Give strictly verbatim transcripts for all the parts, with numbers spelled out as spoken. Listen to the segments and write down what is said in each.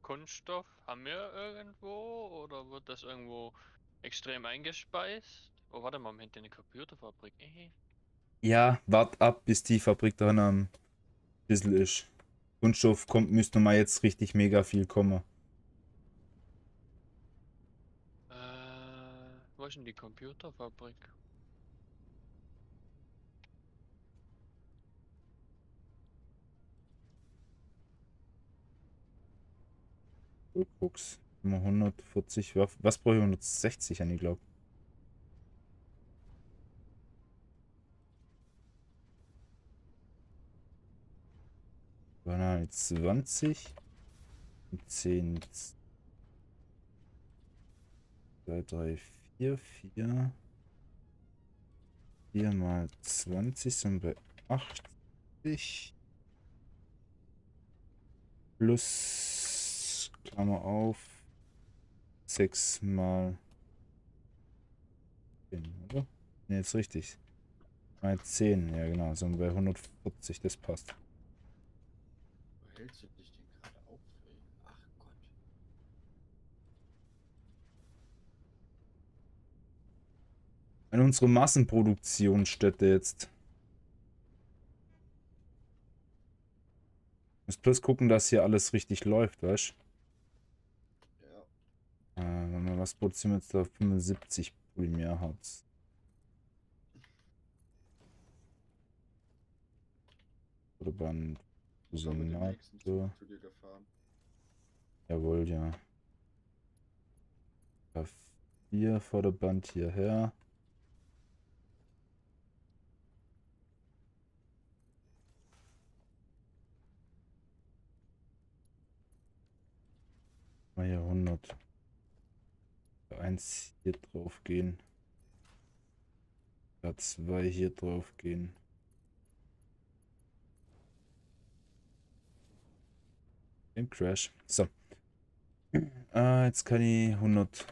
Kunststoff haben wir irgendwo oder wird das irgendwo extrem eingespeist? Oh, warte mal, wir haben eine Computerfabrik. Äh. Ja, wart ab, bis die Fabrik dann am Bissl ist. Kunststoff kommt, müsste mal jetzt richtig mega viel kommen. Äh, wo ist denn die Computerfabrik? Guck's. Immer hundertvierzig. Was, was brauche ich? hundertsechzig an, ich glaube. zwanzig. zehn. zwei, drei, vier, vier. vier mal zwanzig sind bei achtzig. Plus, Klammer auf, sechs mal zehn, oder? Ne, ist richtig. Mal zehn, ja genau, sind bei hundertvierzig, das passt. Wo hältst du dich denn gerade auf, ey? Ach Gott. An unsere Massenproduktionsstätte jetzt. Muss bloß gucken, dass hier alles richtig läuft, weißt Ja. du? Äh, was produzieren wir jetzt da? fünfundsiebzig Polymerharz. Oder Band. Ich komme mit dem nächsten Zug Sonato. zu dir gefahren. Jawohl, ja. vier Vorderband hierher. Mal hier hundert. eins hier drauf gehen. Da zwei hier drauf gehen. Im Crash. So. Äh, jetzt kann ich hundert.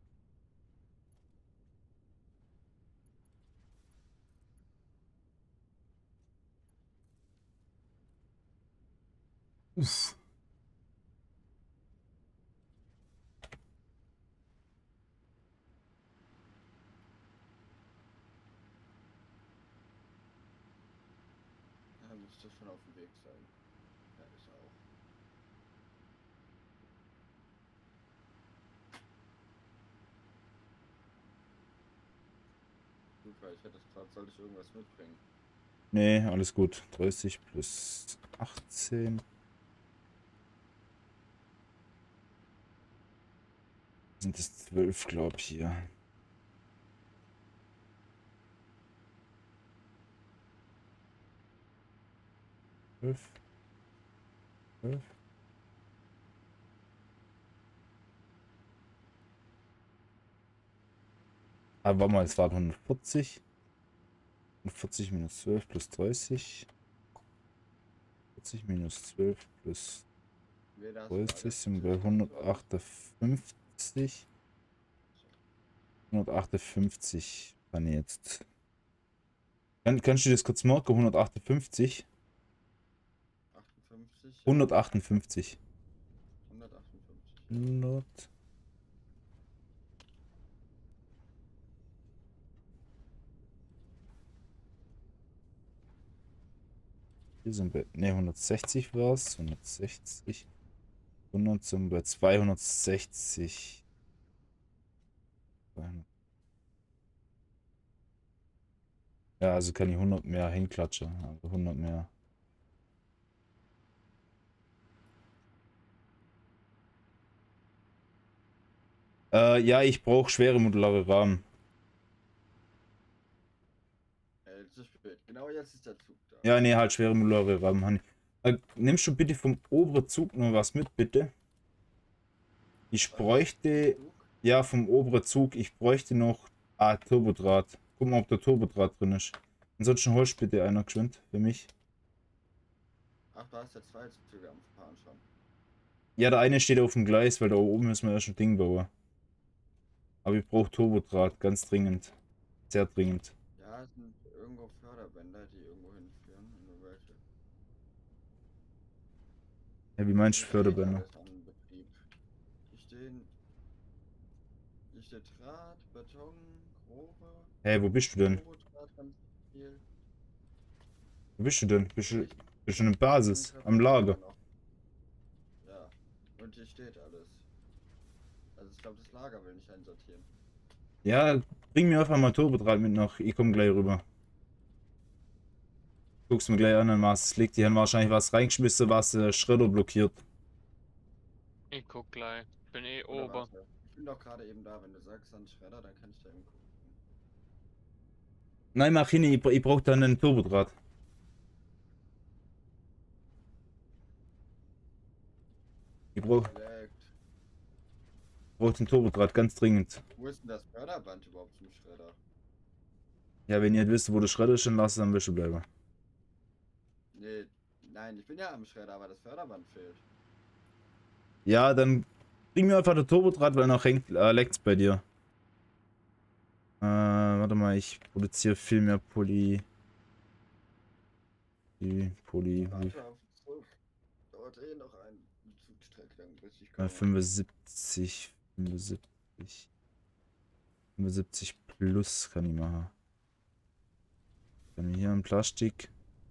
Uff. Ja, müsste schon auf dem Weg sein. Ja, ist er auch. Super, ich hätte es gerade, soll ich irgendwas mitbringen? Nee, alles gut. dreißig plus achtzehn. Sind es zwölf, glaube ich, hier. zwölf. zwölf. Aber warte mal, es waren hundertvierzig. hundertvierzig minus zwölf plus dreißig. vierzig minus zwölf plus Wer das dreißig Frage? sind bei hundertachtundfünfzig. hundertachtundfünfzig kann ich jetzt. Kann, kannst du das kurz marken? hundertachtundfünfzig? achtundfünfzig, ja. hundertachtundfünfzig. hundertachtundfünfzig, ja. hundert. Hier sind bei. Ne, hundertsechzig war es. hundertsechzig. hundert sind bei zweihundertsechzig. Ja, also kann ich hundert mehr hinklatschen. Also hundert mehr. Äh, ja, ich brauche schwere modulare Rahmen. Äh, zu spät. Genau jetzt ist der Zug da. Ja, nee, halt schwere modulare Rahmen. Hani. Äh, nimmst du bitte vom oberen Zug noch was mit, bitte? Ich Was? bräuchte. Zug? Ja, vom oberen Zug. Ich bräuchte noch. Ah, Turbodraht. Guck mal, ob der Turbodraht drin ist. Ansonsten holst bitte einer geschwind für mich. Ach, da ist der zweite Zug am Fahren schon. Ja, der eine steht auf dem Gleis, weil da oben müssen wir erst ein Ding bauen. Aber ich brauche Turbodraht, ganz dringend. Sehr dringend. Ja, es sind irgendwo Förderbänder, die irgendwo hinführen. Nur welche. Ja, wie meinst du Das steht Förderbänder? alles an Betrieb. hier Draht, Beton, Rohre, Hey, wo bist du denn? Turbodraht ganz viel. Wo bist du denn? Bist du, Ich bist du in der Basis? bin Am Lager? noch. Ja, und hier steht alles. Also ich glaube, das Lager will nicht einsortieren. Ja, bring mir einfach mal Turbodraht mit noch. Ich komm gleich rüber. Guck's mir gleich an, an was es liegt. Die haben wahrscheinlich was reingeschmissen, was äh, Schredder blockiert. Ich guck gleich. Bin eh Oder ober. warte. Ich bin doch gerade eben da. Wenn du sagst, dann Schredder, dann kann ich da eben gucken. Nein, mach hin, ich, bra- ich brauch dann einen Turbodraht. Ich brauch, Direkt. brauch den Turbodraht ganz dringend. Wo ist denn das Förderband überhaupt zum Schredder? Ja, wenn ihr nicht wisst, wo der Schredder ist, dann lasst es am besten bleiben. Nee, nein, ich bin ja am Schredder, aber das Förderband fehlt. Ja, dann bring mir einfach den Turbodraht, weil noch hängt, äh, leckt's bei dir. Äh, warte mal, ich produziere viel mehr Poly. Poly, Poly, Warte auf den Zug. Dauert eh noch eine Zugstrecke, dann bis ich äh, komme. fünfundsiebzig, fünfundsiebzig. fünfundsiebzig plus kann ich machen. Dann hier ein Plastik.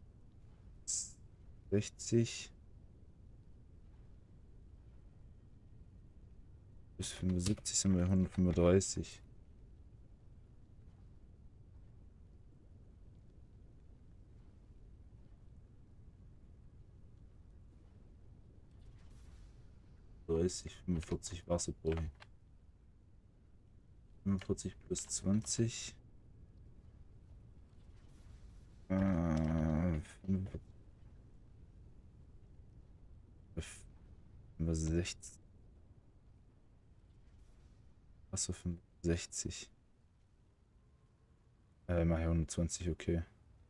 sechzig. Bis fünfundsiebzig sind wir hundertfünfunddreißig. dreißig, fünfundvierzig Wasser brauche ich. fünfundvierzig plus zwanzig. Äh, fünfundsechzig. Wasser fünfundsechzig. Äh, mach ja hundertzwanzig, okay.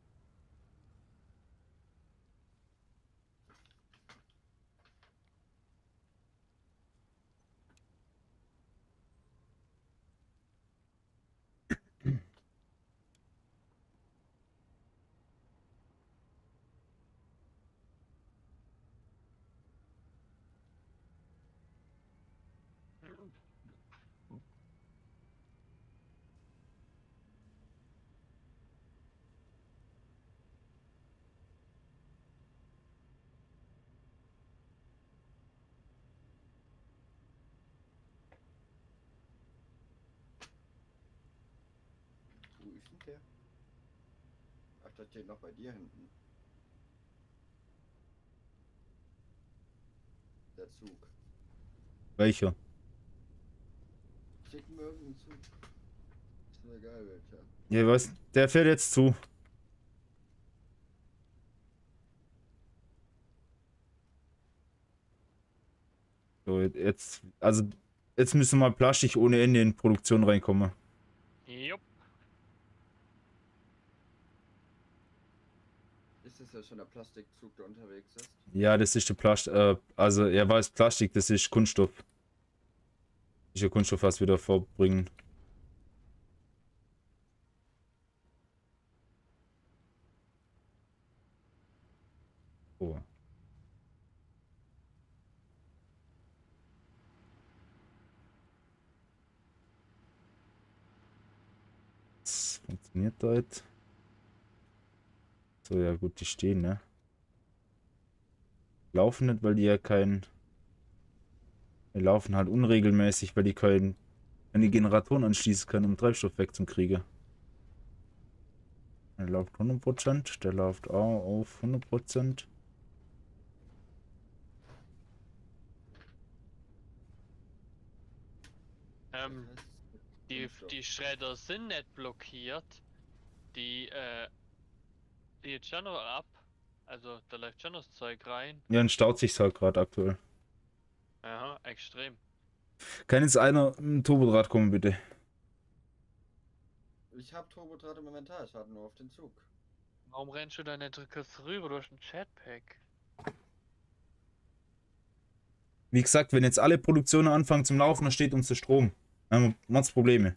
Wo ist denn der? Ach, das steht noch bei dir hinten. Der Zug. Welcher? Schick mir irgendeinen Zug. Ist mir egal welcher. Ja, was? Der fährt jetzt zu. So, jetzt, also, jetzt müssen wir mal Plastik ohne Ende in Produktion reinkommen. Jupp. Ist das ja schon der Plastikzug, der unterwegs ist? Ja, das ist der Plastik, äh, also, er weiß Plastik, das ist Kunststoff. Das ist ja Kunststoff, was wir da vorbringen. Oh. Das funktioniert da jetzt. So, ja gut, die stehen, ne? Laufen nicht, weil die ja kein... Die laufen halt unregelmäßig, weil die kein, keine Generatoren anschließen können, um Treibstoff wegzukriegen. Der läuft hundert Prozent, der läuft auch auf hundert Prozent. Ähm, Das heißt, die, Kunststoff. die Schredder sind nicht blockiert. Die, äh, die jetzt schon noch ab. Also, da läuft schon das Zeug rein. Ja, dann staut sich halt gerade aktuell. Aha, extrem. Kann jetzt einer ein Turbodraht kommen, bitte? Ich hab Turbodraht im Inventar, ich warte nur auf den Zug. Warum rennst du da nicht kurz rüber durch ein Jetpack? Wie gesagt, wenn jetzt alle Produktionen anfangen zum Laufen, dann steht uns der Strom. Dann haben wir Mords Probleme.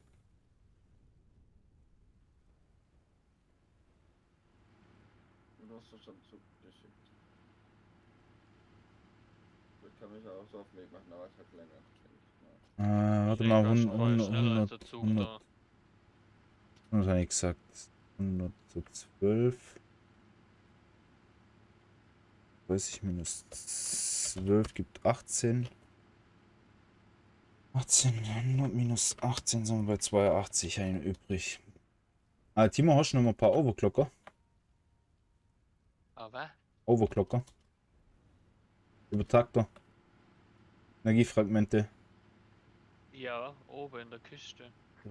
Du hast doch schon Zug geschickt. Ich kann mich auch so auf den Weg machen, aber es hat länger, denke ich mal. Äh, warte Nee, mal, du hast hundert, voll hundert, schneller als der hundert, Zug hundert, da. hundert habe ich gesagt. hundert zu zwölf. dreißig minus zwölf gibt achtzehn. achtzehn, hundert minus achtzehn sind wir bei zweiundachtzig ein übrig. Ah, Timo, hast du noch mal ein paar Overclocker? Aber? Overclocker. Übertakter. Energiefragmente. Ja, oben in der Kiste.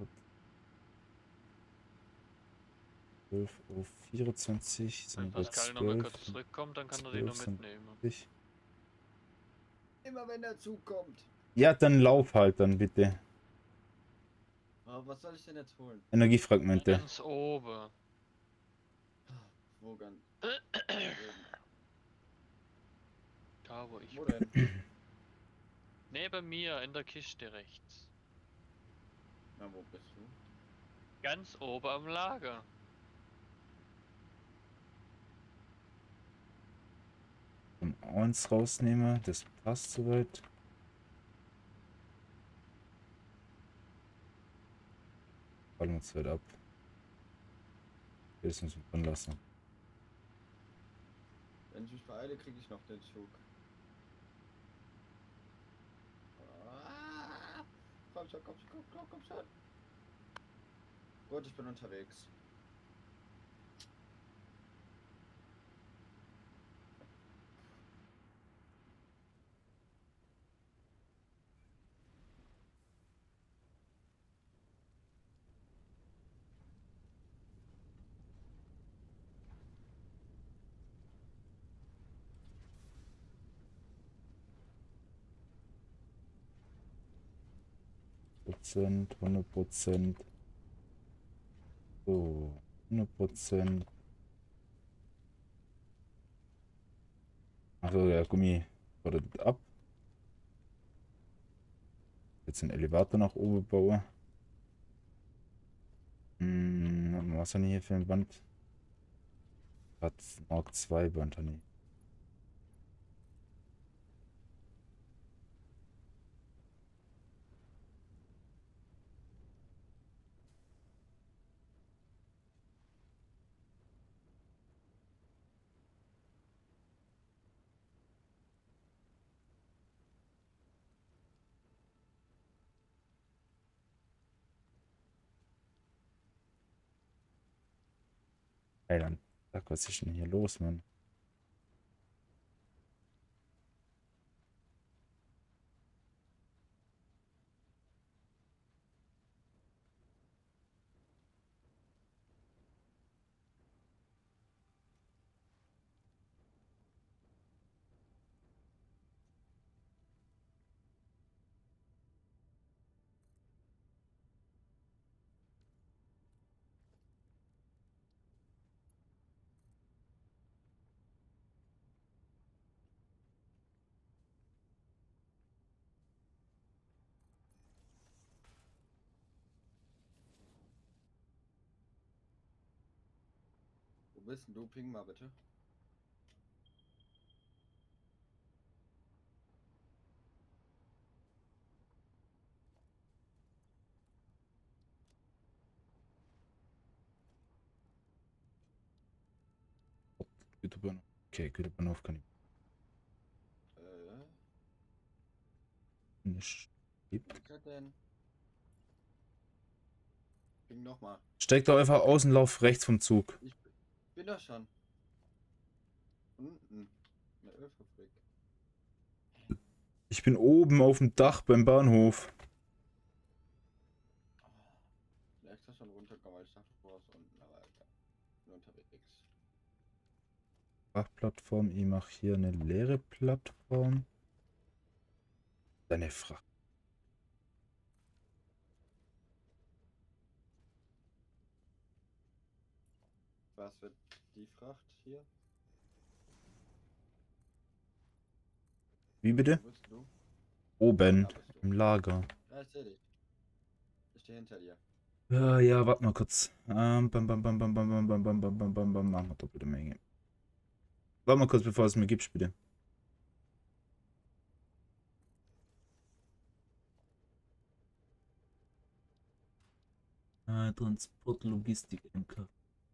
zwölf auf vierundzwanzig Wenn sind wir bei Pascal nochmal zwölf. kurz zurückkommt, dann kann er die zwölf noch sind mitnehmen. vierzig. Immer wenn der Zug kommt. Ja, dann lauf halt dann bitte. Aber was soll ich denn jetzt holen? Energiefragmente. Ganz oben. Wo ganz? Da wo ich Wo bin. denn? Neben mir in der Kiste rechts. Na, wo bist du? Ganz oben am Lager. Und eins rausnehmen, das passt soweit. Fallen wir uns halt ab. Das müssen wir drin lassen. Wenn ich mich beeile, kriege ich noch den Zug. Ah, komm schon, komm schon, komm, komm, komm schon. Gut, ich bin unterwegs. Prozent, hundert Prozent. So, hundert Prozent. Achso, der Gummi fordert ab. Jetzt den Elevator nach oben bauen. Hm, was haben wir hier für ein Band? Hat Mark zwei Band, Honey. Ey, dann. Sag, was ist denn hier los, Mann? Wo bist denn du? Ping mal bitte. Güterbahnhof. Okay, Güterbahnhof kann Äh, ich nicht. Gibt. was hat denn? Ping nochmal. Steig doch einfach Außenlauf rechts vom Zug. Ich bin doch schon. Unten. In der Ölfabrik. Ich bin oben auf dem Dach beim Bahnhof. Ich bin extra schon runtergekommen, weil ich dachte, du warst unten, aber ja. Bin unterwegs. Frachtplattform. Ich mache hier eine leere Plattform. Deine Fracht. Was wird die Fracht hier? Wie bitte? Wo bist du? Oben. Da bist du. Im Lager. Ja, ich seh dich. Ich stehe hinter dir. Ja, ja, warte mal kurz. Ähm, bam, bam, bam, bam, bam, bam, bam, bam, bam, bam, bam, bam. Machen wir doppelte Menge. Warte mal kurz, bevor es mir gibst, bitte. Ah, Transport, Logistik, M K.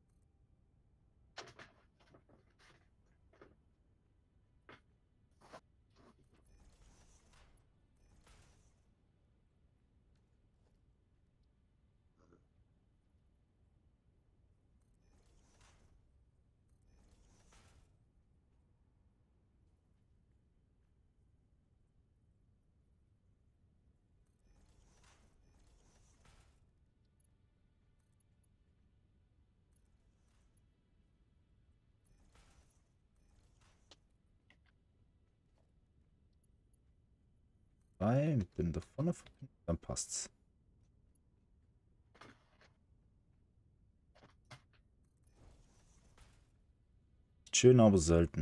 Drei, bin da vorne verbunden, dann passt's. Schön, aber selten.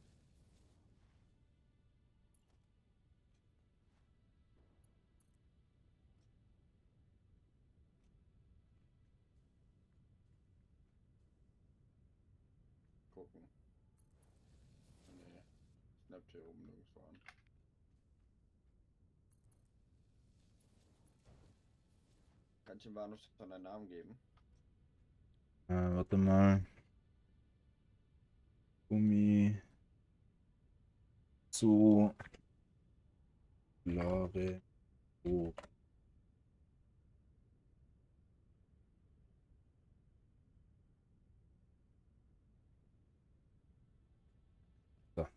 Gucken. Nee, snappt hier oben nirgendwo an. Kannst du ihm mal noch von deinen Namen geben? Äh, warte mal. Gummi. Zu. Lare. Oh. Da.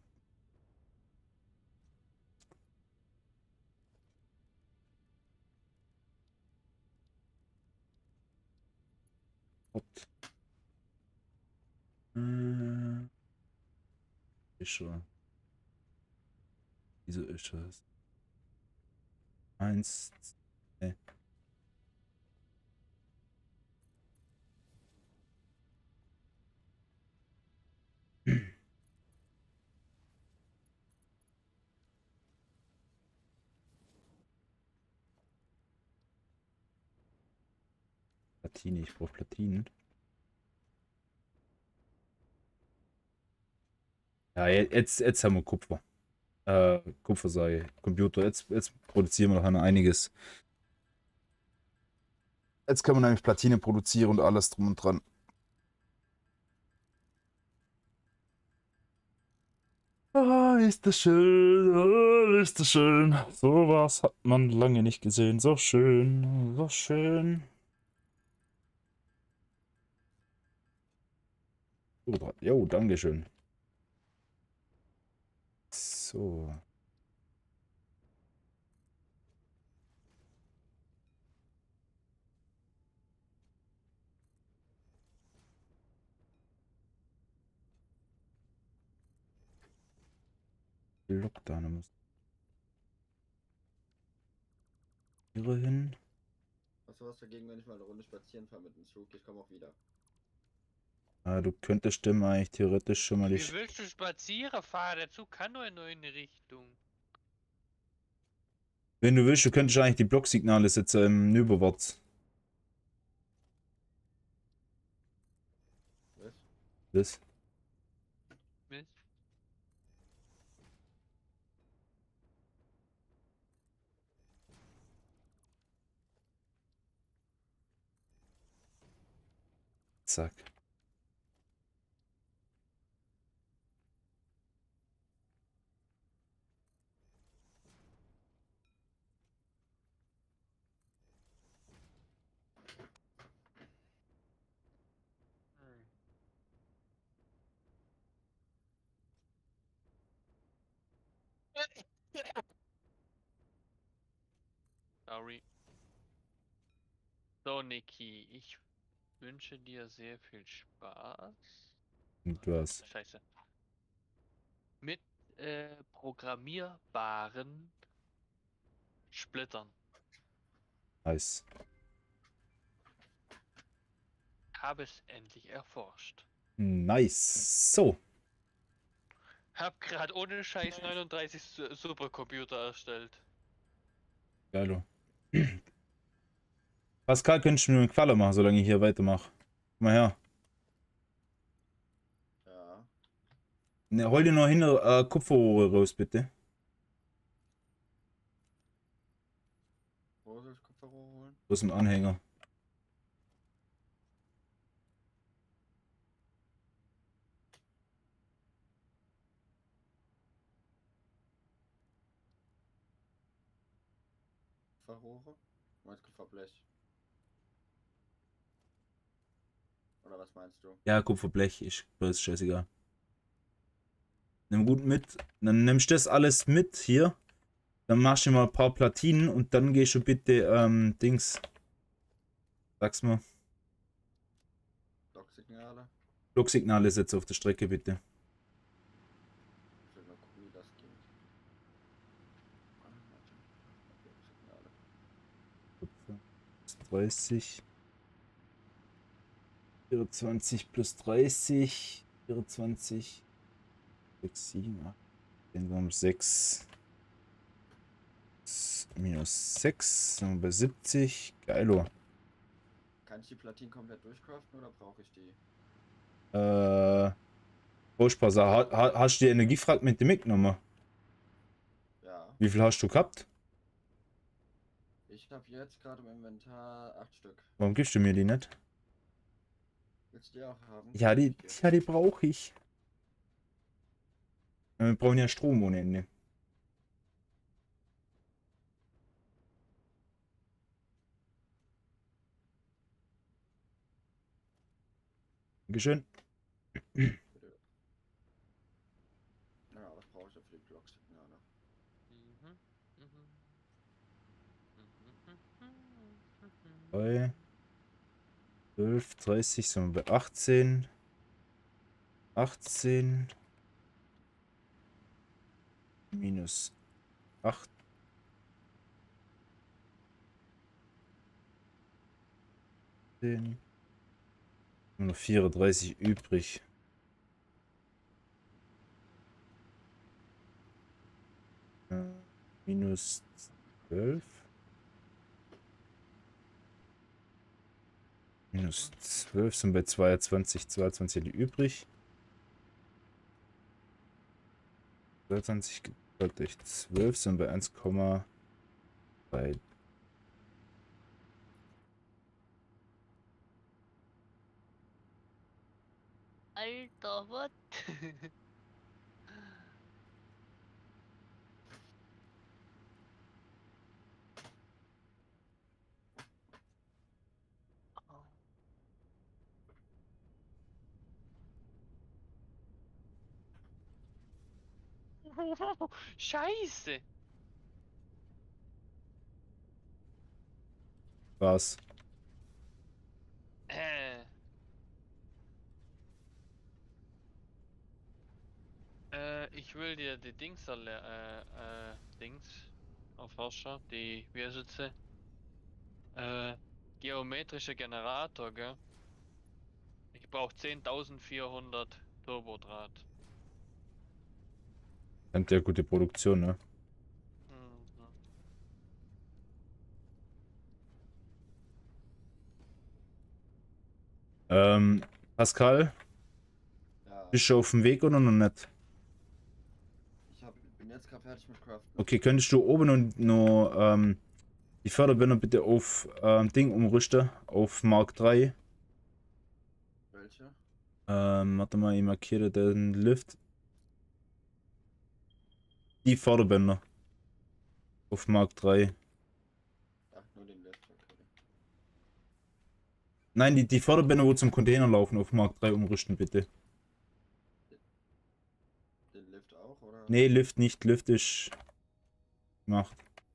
Hot. Äh, Ischer. Wieso ist das? Eins. Zwei. Platine, ich brauche Platinen. Ja, jetzt, jetzt haben wir Kupfer. Äh, Kupfer sei Computer. Jetzt, jetzt produzieren wir noch einiges. Jetzt kann man nämlich Platine produzieren und alles drum und dran. Ah, ist das schön, ah, ist das schön. So was hat man lange nicht gesehen. So schön, so schön. Oh, jo, dankeschön. So. Lockdown muss hier hin. Hast du was dagegen, wenn ich mal eine Runde spazieren fahre mit dem Zug? Ich komme auch wieder. Ah, du könntest dem eigentlich theoretisch schon mal die. Wie willst du spazieren fahren? Der Zug kann nur in eine Richtung. Wenn du willst, du könntest eigentlich die Blocksignale setzen im Überwärts. Was? Das. Mist. Zack. Hm. Sorry. So, Niki, ich wünsche dir sehr viel Spaß. Und was? Scheiße. Mit äh, programmierbaren Splittern. Nice. Habe es endlich erforscht. Nice. So. Hab gerade ohne Scheiß neununddreißig Su- Supercomputer erstellt. Geilo. Pascal, könntest du mir einen Gefallen machen, solange ich hier weitermache? Komm mal her. Ja. Ne, hol dir noch hin äh, Kupferrohre raus, bitte. Wo soll ich Kupferrohr holen? Aus dem Anhänger. Kupferrohre? Meinst Kupferblech? Oder was meinst du? Ja, Kupferblech, ich, ist scheißegal. Nimm gut mit. Dann nimmst du das alles mit hier. Dann machst du mal ein paar Platinen und dann gehst du bitte, ähm, Dings. Sag's mal. Logsignale? Logsignale setzen auf der Strecke, bitte. Ich will mal gucken, wie das geht. Ah, warte. Logsignale. dreißig. vierundzwanzig plus dreißig. vierundzwanzig. sechs, sieben, acht. Den haben sechs. Minus sechs. Sind wir bei siebzig. Geilo. Kann ich die Platinen komplett durchcraften oder brauche ich die? Äh. Vorspaß, ha, ha, hast du die Energiefragmente mitgenommen? Ja. Wie viel hast du gehabt? Ich habe jetzt gerade im Inventar acht Stück. Warum gibst du mir die nicht? Willst du die auch haben? Ja, die, Hier. ja, die brauche ich. Wir brauchen ja Strom ohne Ende. Dankeschön. Bitte. Ja, was brauche ich da für die Logsignale? Mhm. Mhm. Mhm. drei, zwölf, dreißig, sind wir bei achtzehn. achtzehn. Minus acht. Nur noch vierunddreißig übrig. Äh, minus zwölf. Minus zwölf sind bei zweiundzwanzig. zweiundzwanzig die übrig. zweiundzwanzig geteilt durch zwölf sind bei eins Komma drei. Alter, was? Scheiße! Was? Äh. Äh, ich will dir die Dings alle, äh, äh, Dings erforschen, die, wie heißt es? Äh, geometrische Generator, gell? Ich brauche zehntausendvierhundert Turbodraht. Habt ja gute Produktion, ne? Mhm. Ähm, Pascal, Ja, bist du auf dem Weg oder noch nicht? ich hab, bin jetzt gerade fertig mit Craften. Okay, könntest du oben und noch ähm, die Förderbänder bitte auf ähm, Ding umrüsten, auf Mark drei. Welche? Ähm, warte mal, ich markiere den Lift. Die Förderbänder. Auf Mark drei. Ach, nur den Lift, okay. Nein, die, die Förderbänder, wo zum Container laufen, auf Mark drei umrüsten, bitte. Den Lift auch, oder? Nee, Lift nicht. Lift ist gemacht.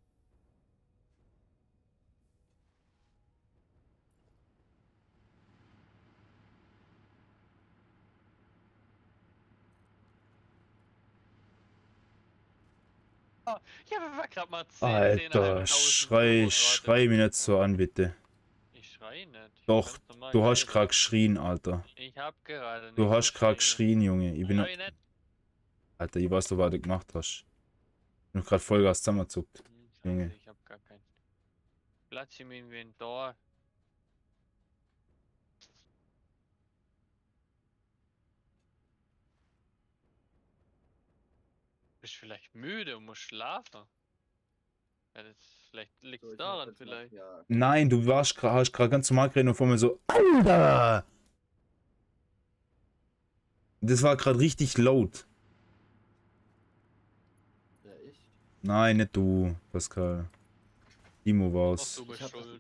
Ja, wir waren gerade mal zehn, Alter, schrei, schrei mich nicht so an, bitte. Ich schrei nicht. Ich Doch, ganz normal du hast leise. gerade geschrien, Alter. Ich hab gerade nicht Du hast gerade geschrien. geschrien, Junge. Ich bin noch... Schrei nicht. Alter, ich weiß doch, was du gemacht hast. Ich bin gerade Vollgas zusammengezuckt. Hm, Junge. Scheiße, ich hab gar keinen Platz im Inventar. Bist vielleicht müde und musst schlafen? Ja, das vielleicht liegt So, ich hab daran jetzt vielleicht. Material. Nein, du warst gerade, hast gerade ganz normal geredet und vor mir so, Alter! Das war gerade richtig laut. Ja, ich? Nein, nicht du, Pascal. Timo Ach, war's. du bist Ich hab das- schuld.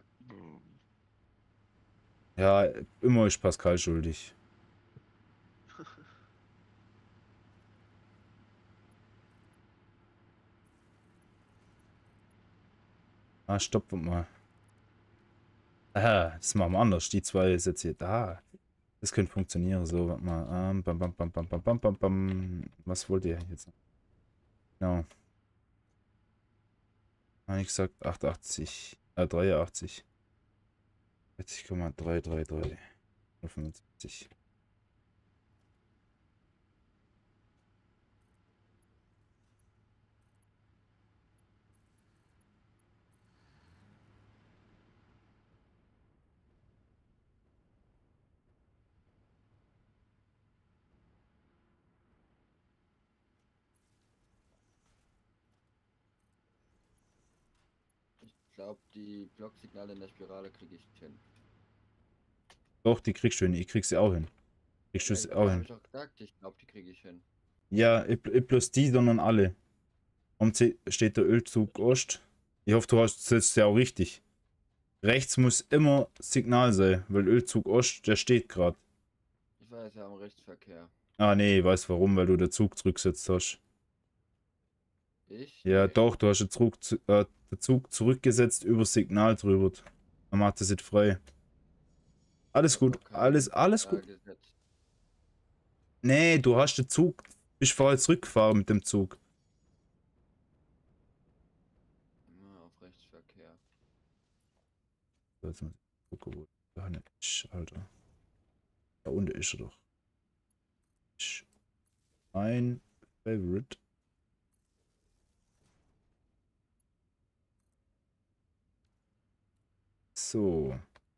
Ja, immer ist Pascal schuldig. Ah, stopp mal. Aha, das machen wir anders. Die zwei Sätze hier. Da. Das könnte funktionieren. So, warte mal. Ähm, bam, bam, bam, bam, bam, bam, bam, bam. Was wollt ihr jetzt? Genau. Habe ich gesagt achtundachtzig. Äh, dreiundachtzig. achtzig Komma drei drei drei. fünfundsiebzig. Ich glaube, die Blocksignale in der Spirale kriege ich hin. Doch, die kriegst du hin. Ich krieg sie auch hin. Kriegst du Ja, sie ich auch habe hin. ich doch gesagt, ich glaube, die kriege ich hin. Ja, ich, ich bloß die, sondern alle. Um C steht der Ölzug Ost. Ich hoffe, du hast es ja auch richtig. Rechts muss immer Signal sein, weil Ölzug Ost, der steht gerade. Ich weiß ja am Rechtsverkehr. Ah, nee, ich weiß warum, weil du den Zug zurückgesetzt hast. Ich? Ja, Nee. doch, du hast den Zug, zu- äh, den Zug zurückgesetzt, über Signal drüber. Dann macht das jetzt frei. Alles Ich hab gut, noch kein alles, alles Signal gut. gesetzt. Nee, du hast den Zug, bist vorher zurückgefahren mit dem Zug. Ja, auf Rechtsverkehr. So, jetzt muss ich gucken, wo da nicht ist, Alter. Da unten ist er doch. Ist Mein Favorite. So.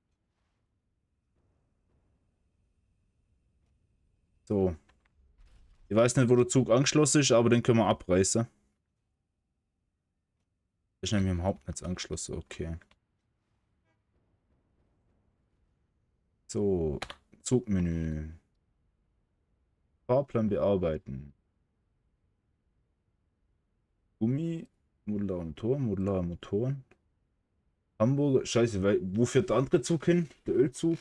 So. Ich weiß nicht, wo der Zug angeschlossen ist, aber den können wir abreißen. Ist nämlich im Hauptnetz angeschlossen, okay. So, Zugmenü. Fahrplan bearbeiten. Gummi, modulare Motoren, modulare Motoren. Hamburger, scheiße, weil, wo fährt der andere Zug hin? Der Ölzug?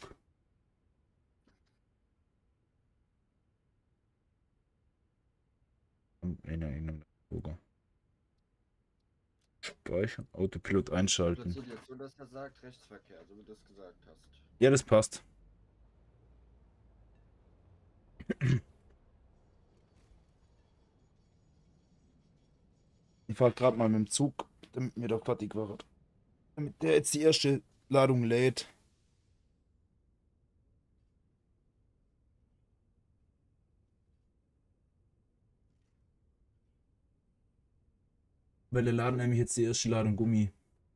Nee, nee, nee, Hamburger. Speichern, Autopilot einschalten. Platziert jetzt so, dass er sagt Rechtsverkehr, so wie du es gesagt hast. Ja, das passt. Ich fahre gerade mal mit dem Zug, damit mir doch fertig wird. Damit der jetzt die erste Ladung lädt. Weil der laden nämlich jetzt die erste Ladung Gummi.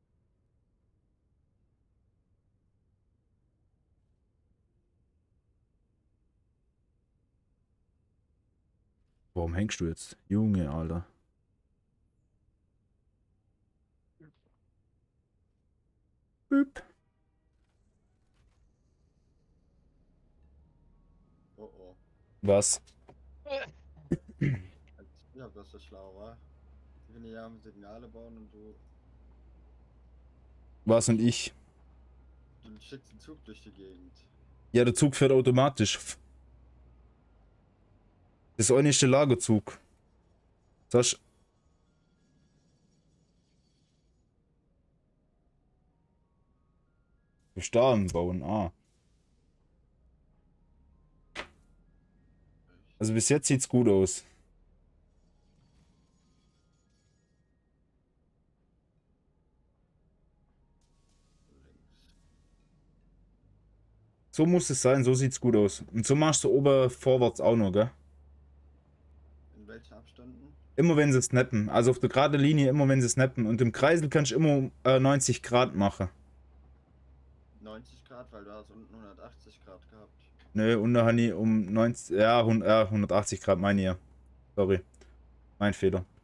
Warum hängst du jetzt? Junge, Alter. Büp. Oh oh. Was? Ich glaube, dass das schlau war. Ich will ja Signale bauen und du, Was und ich? du schickst den Zug durch die Gegend. Ja, der Zug fährt automatisch. Das eine ist der Lagerzug. Das ist Staden bauen, ah. Also bis jetzt sieht's gut aus. So muss es sein, so sieht's gut aus. Und so machst du ober vorwärts auch noch, gell? In welchen Abständen? Immer wenn sie snappen. Also auf der geraden Linie immer wenn sie snappen. Und im Kreisel kannst du immer äh, neunzig Grad machen. neunzig Grad, weil du hast unten hundertachtzig Grad gehabt. Nö, und da habe ich um neunzig, ja, hundert, ja, hundertachtzig Grad meine ich ja. Sorry. Mein Fehler.